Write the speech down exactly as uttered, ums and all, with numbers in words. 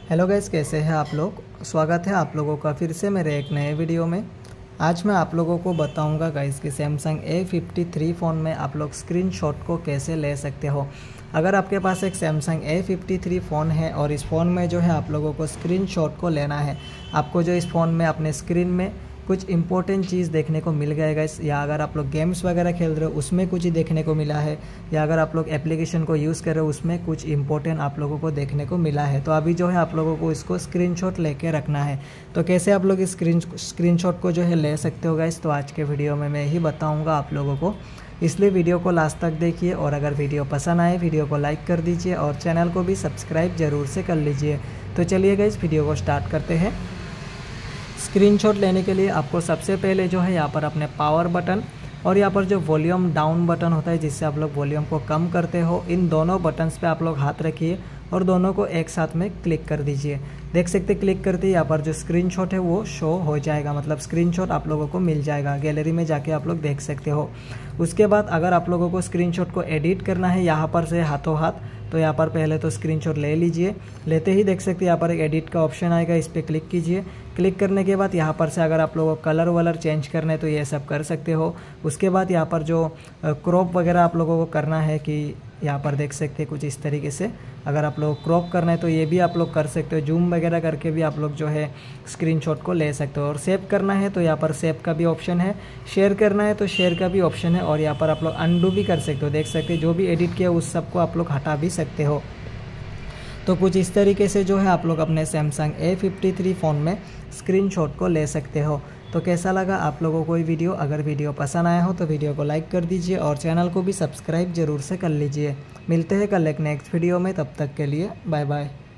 Hello guys, कैसे हैं आप लोग। स्वागत है आप लोगों का फिर से मेरे एक नए वीडियो में। आज मैं आप लोगों को बताऊंगा गाइस कि Samsung A fifty three phone में आप लोग स्क्रीनशॉट को कैसे ले सकते हो। अगर आपके पास एक Samsung A fifty three phone है और इस फ़ोन में जो है आप लोगों को स्क्रीनशॉट को लेना है, आपको जो इस फ़ोन में अपने स्क्रीन में कुछ इंपॉर्टेंट चीज़ देखने को मिल गया गाइस, या अगर आप लोग गेम्स वगैरह खेल रहे हो उसमें कुछ ही देखने को मिला है, या अगर आप लोग एप्लीकेशन को यूज़ कर रहे हो उसमें कुछ इंपॉर्टेंट आप लोगों को देखने को मिला है, तो अभी जो है आप लोगों को इसको स्क्रीनशॉट लेके रखना है। तो कैसे आप लोग इस स्क्रीन स्क्रीनशॉट को जो है ले सकते हो गाइस, तो आज के वीडियो में मैं ही बताऊँगा आप लोगों को, इसलिए वीडियो को लास्ट तक देखिए। और अगर वीडियो पसंद आए वीडियो को लाइक कर दीजिए और चैनल को भी सब्सक्राइब ज़रूर से कर लीजिए। तो चलिए गाइस वीडियो को स्टार्ट करते हैं। स्क्रीनशॉट लेने के लिए आपको सबसे पहले जो है यहाँ पर अपने पावर बटन और यहाँ पर जो वॉल्यूम डाउन बटन होता है जिससे आप लोग वॉल्यूम को कम करते हो, इन दोनों बटन्स पे आप लोग हाथ रखिए और दोनों को एक साथ में क्लिक कर दीजिए। देख सकते क्लिक करते ही यहाँ पर जो स्क्रीनशॉट है वो शो हो जाएगा, मतलब स्क्रीनशॉट आप लोगों को मिल जाएगा। गैलरी में जाके आप लोग देख सकते हो। उसके बाद अगर आप लोगों को स्क्रीनशॉट को एडिट करना है यहाँ पर से हाथों हाथ, तो यहाँ पर पहले तो स्क्रीनशॉट ले लीजिए। लेते ही देख सकते हैं यहाँ पर एक एडिट का ऑप्शन आएगा, इस पर क्लिक कीजिए। क्लिक करने के बाद यहाँ पर से अगर आप लोगों को कलर वलर चेंज करना है तो ये सब कर सकते हो। उसके बाद यहाँ पर जो क्रॉप वगैरह आप लोगों को करना है कि यहाँ पर देख सकते हैं कुछ इस तरीके से, अगर आप लोग क्रॉप करना है तो ये भी आप लोग कर सकते हो। जूम वगैरह करके भी आप लोग जो है स्क्रीनशॉट को ले सकते हो। और सेव करना है तो यहाँ पर सेव का भी ऑप्शन है, शेयर करना है तो शेयर का भी ऑप्शन है, और यहाँ पर आप लोग अनडू भी कर सकते हो। देख सकते हो जो भी एडिट किया उस सबको आप लोग हटा भी सकते हो। तो कुछ इस तरीके से जो है आप लोग अपने Samsung A fifty three phone में स्क्रीनशॉट को ले सकते हो। तो कैसा लगा आप लोगों को ये वीडियो? अगर वीडियो पसंद आया हो तो वीडियो को लाइक कर दीजिए और चैनल को भी सब्सक्राइब ज़रूर से कर लीजिए। मिलते हैं कल एक नेक्स्ट वीडियो में, तब तक के लिए बाय बाय।